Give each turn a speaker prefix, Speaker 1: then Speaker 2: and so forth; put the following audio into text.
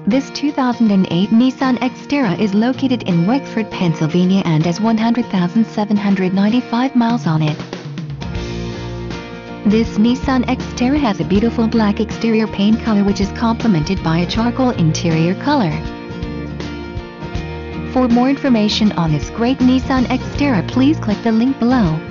Speaker 1: This 2008 Nissan Xterra is located in Wexford, Pennsylvania and has 100,795 miles on it. This Nissan Xterra has a beautiful black exterior paint color which is complemented by a charcoal interior color. For more information on this great Nissan Xterra, please click the link below.